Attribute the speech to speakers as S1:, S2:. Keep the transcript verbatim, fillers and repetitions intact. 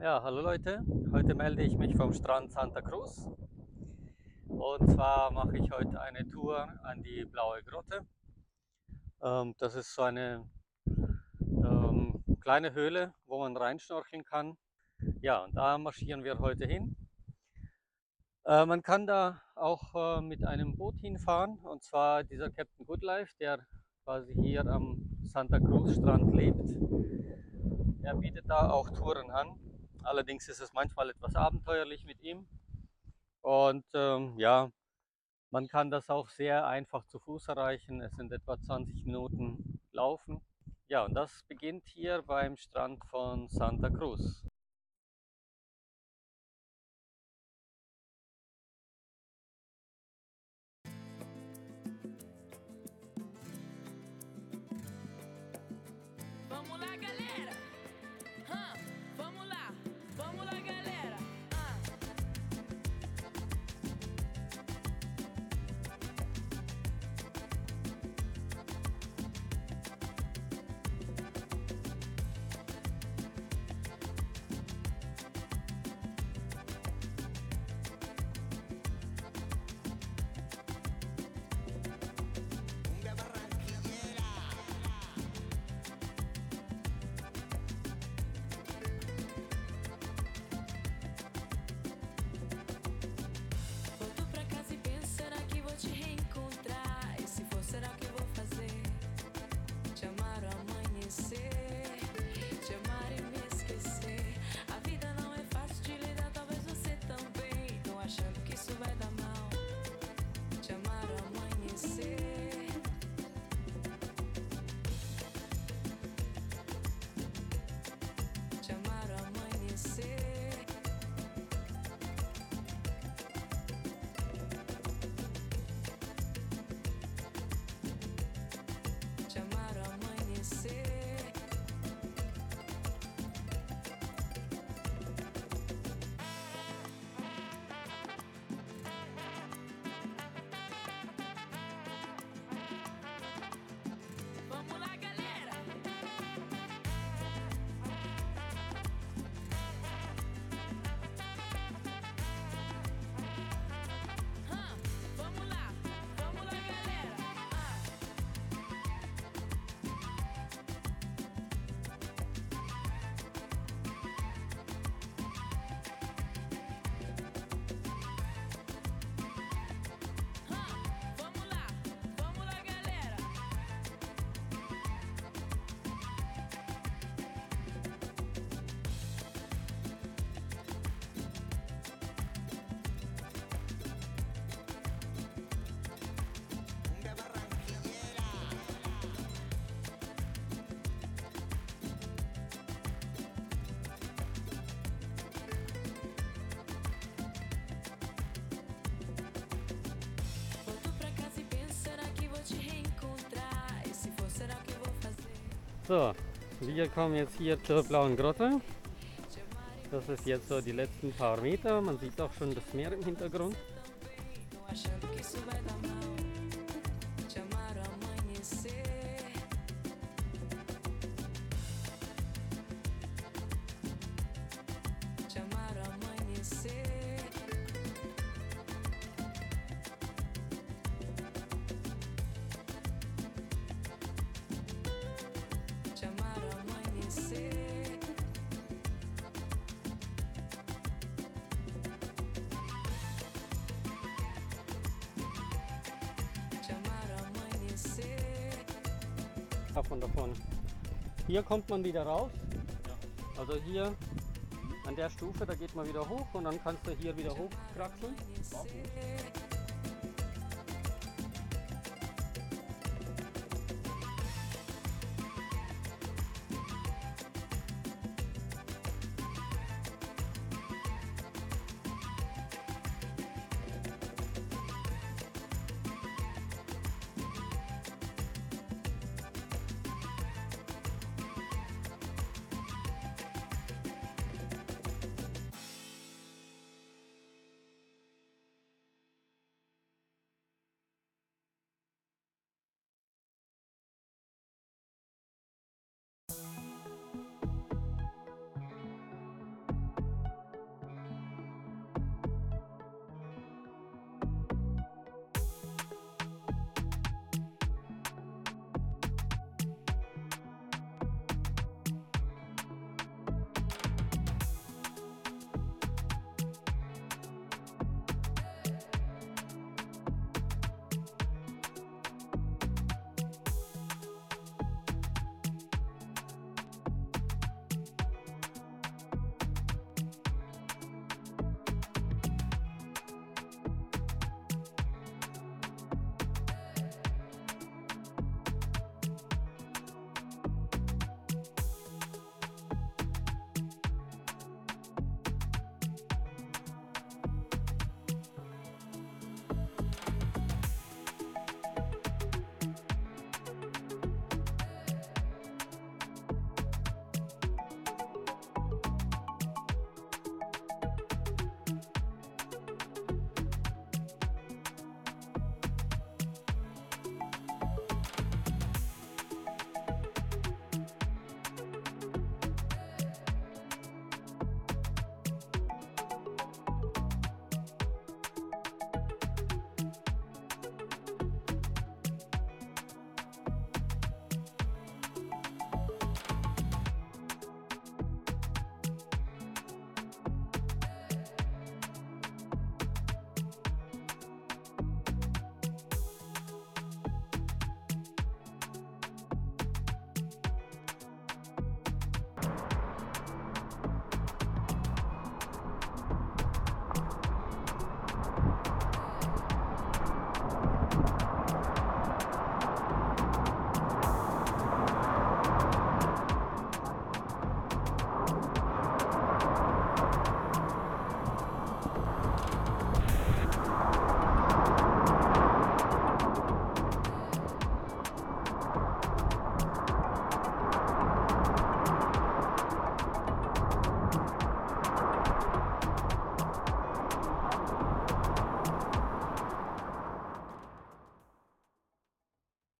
S1: Ja, hallo Leute. Heute melde ich mich vom Strand Santa Cruz. Und zwar mache ich heute eine Tour an die Blaue Grotte. Ähm, das ist so eine ähm, kleine Höhle, wo man reinschnorcheln kann. Ja, und da marschieren wir heute hin. Äh, man kann da auch äh, mit einem Boot hinfahren, und zwar dieser Captain Goodlife, der quasi hier am Santa Cruz Strand lebt. Er bietet da auch Touren an. Allerdings ist es manchmal etwas abenteuerlich mit ihm. Und ähm, ja, man kann das auch sehr einfach zu Fuß erreichen. Es sind etwa zwanzig Minuten Laufen. Ja, und das beginnt hier beim Strand von Santa Cruz.
S2: Vamos lá, galera! Hã? Vamos lá! Vamos lá, galera! Ah.
S3: Cumbia barranquillera.
S2: Volto pra casa e penso, será que vou te reencontrar? E se for, será que vou fazer? Te amar ao amanhecer, te amar e me esquecer. A vida não é fácil de lidar, talvez você também. Tô achando que isso vai dar mal. Te amar ao amanhecer. Te amar ao amanhecer. Te amar ao amanhecer. Vamos lá, galera! Hã? Vamos lá! Vamos lá, galera! Ah. Hã? Vamos lá! Vamos lá, galera!
S3: Cumbia barranquillera.
S2: Volto pra casa e penso, será que vou te reencontrar? E se for, será que vou fazer?
S1: So, wir kommen jetzt hier zur Blauen Grotte.
S2: Te amar e
S1: Das ist jetzt so die letzten paar Meter. Man sieht auch schon das Meer im Hintergrund.
S2: também. Tô achando que isso vai dar mal. Te amar ao amanhecer. Te amar ao amanhecer. Te amar ao amanhecer. Te amar ao amanhecer.
S1: Davon, davon. Hier kommt man wieder raus. Also hier an der Stufe, da geht man wieder hoch und dann kannst du hier wieder hochkraxeln.
S2: Amanhecer.